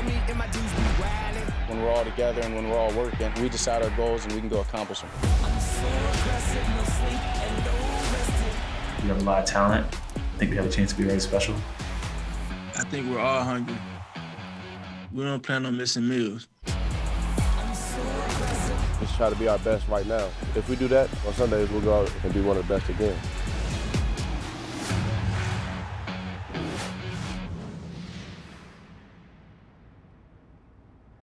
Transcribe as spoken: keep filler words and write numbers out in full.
When we're all together and when we're all working, we decide our goals and we can go accomplish them. We have a lot of talent. I think we have a chance to be very special. I think we're all hungry. We don't plan on missing meals. Let's try to be our best right now. If we do that, on Sundays we'll go out and be one of the best again.